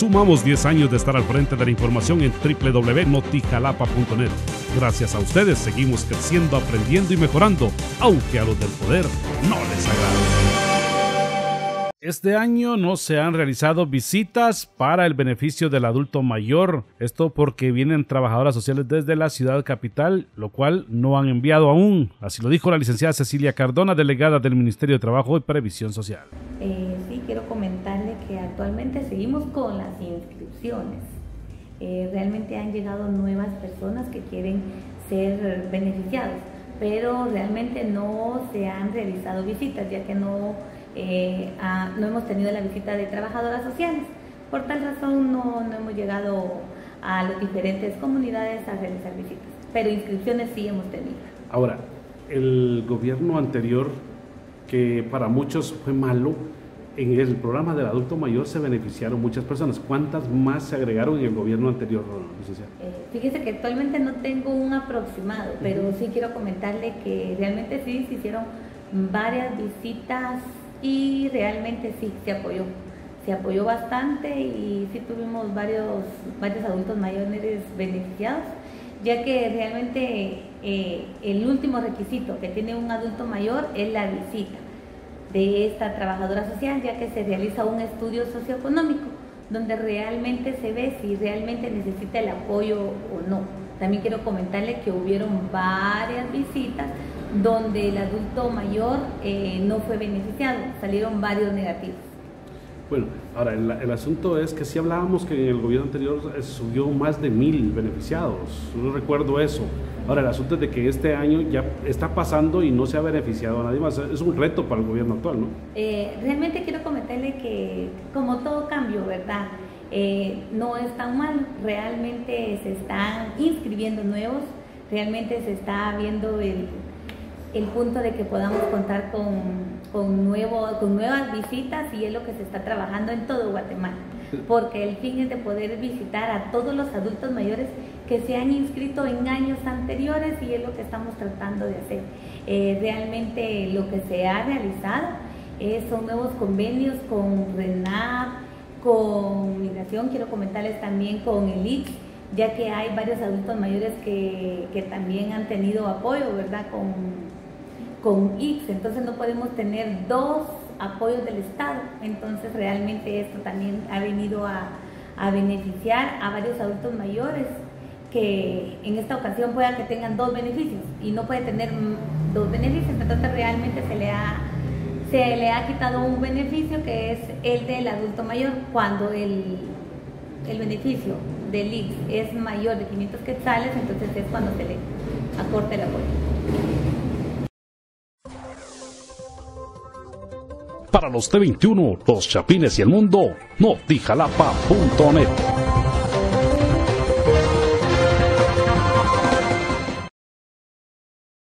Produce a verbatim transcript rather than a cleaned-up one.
Sumamos diez años de estar al frente de la información en doble u doble u doble u punto notijalapa punto net. Gracias a ustedes seguimos creciendo, aprendiendo y mejorando, aunque a los del poder no les agrade. Este año no se han realizado visitas para el beneficio del adulto mayor. Esto porque vienen trabajadoras sociales desde la ciudad capital, lo cual no han enviado aún. Así lo dijo la licenciada Cecilia Cardona, delegada del Ministerio de Trabajo y Previsión Social. Eh, sí, quiero comentarle que actualmente seguimos con las inscripciones. Eh, realmente han llegado nuevas personas que quieren ser beneficiados, pero realmente no se han realizado visitas, ya que no... Eh, a, no hemos tenido la visita de trabajadoras sociales. Por tal razón no, no hemos llegado a las diferentes comunidades a realizar visitas, pero inscripciones sí hemos tenido. Ahora, el gobierno anterior, que para muchos fue malo, en el programa del adulto mayor se beneficiaron muchas personas. ¿Cuántas más se agregaron en el gobierno anterior, licenciada? Eh, fíjese que actualmente no tengo un aproximado, pero uh-huh. sí quiero comentarle que realmente sí se hicieron varias visitas y realmente sí se apoyó, se apoyó bastante y sí tuvimos varios, varios adultos mayores beneficiados, ya que realmente eh, el último requisito que tiene un adulto mayor es la visita de esta trabajadora social, ya que se realiza un estudio socioeconómico donde realmente se ve si realmente necesita el apoyo o no. También quiero comentarle que hubieron varias visitas donde el adulto mayor eh, no fue beneficiado, salieron varios negativos. Bueno, ahora el, el asunto es que si hablábamos que en el gobierno anterior subió más de mil beneficiados, no recuerdo eso. Ahora el asunto es de que este año ya está pasando y no se ha beneficiado a nadie más. Es un reto para el gobierno actual, ¿no? Eh, realmente quiero comentarle que como todo cambio, ¿verdad? Eh, no es tan mal, realmente se están inscribiendo nuevos, realmente se está viendo el, el punto de que podamos contar con, con, nuevo, con nuevas visitas y es lo que se está trabajando en todo Guatemala, porque el fin es de poder visitar a todos los adultos mayores que se han inscrito en años anteriores y es lo que estamos tratando de hacer. Eh, realmente lo que se ha realizado eh, son nuevos convenios con RENAP, con Migración, quiero comentarles también con el I X, ya que hay varios adultos mayores que, que también han tenido apoyo, ¿verdad? Con, con I X, entonces no podemos tener dos apoyos del Estado, entonces realmente esto también ha venido a, a beneficiar a varios adultos mayores que en esta ocasión pueda que tengan dos beneficios y no puede tener dos beneficios, entonces realmente se le ha se le ha quitado un beneficio que es el del adulto mayor, cuando el, el beneficio del I X es mayor de quinientos quetzales, entonces es cuando se le acorta el apoyo. Para los T veintiuno, los Chapines y el mundo, notijalapa punto net.